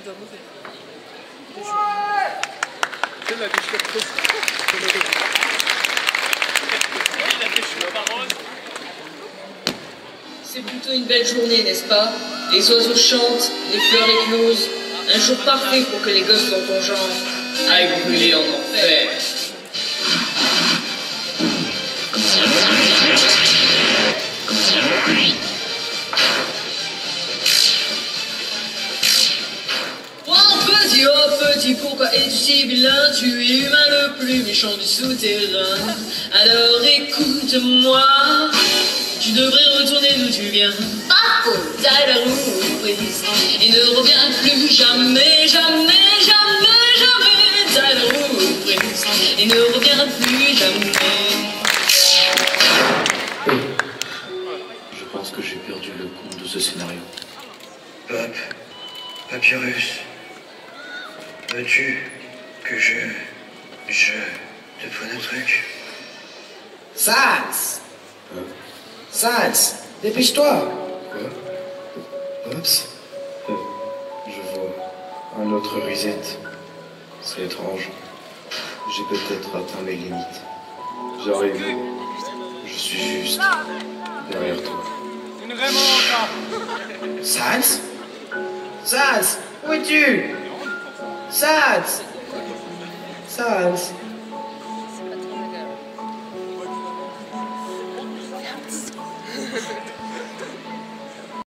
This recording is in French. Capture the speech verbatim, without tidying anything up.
il doit mourir. C'est la déchirure. Il a des cheveux marrons. C'est plutôt une belle journée, n'est-ce pas? Les oiseaux chantent, les fleurs éclosent. Un jour parfait pour que les gosses dans ton genre aillent brûler en enfer. Oh petit, oh petit, pourquoi es-tu si vilain? Tu es humain le plus méchant du souterrain. Alors écoute-moi, tu devrais retourner d'où tu viens. Pas pour t'as la roue prise et ne reviens plus jamais, jamais, jamais, jamais. T'as la roue prise et ne reviens plus jamais. Je pense que j'ai perdu le compte de ce scénario. Pop, Papyrus, veux-tu que je... je te prenne un truc? Sans Hein? Sans Dépêche-toi. Quoi? Oups. Euh, je vois. Un autre reset. C'est étrange. J'ai peut-être atteint mes limites. J'arrive. Je suis juste derrière toi. Une remonta. Sans Sans Où es-tu? Sans Sans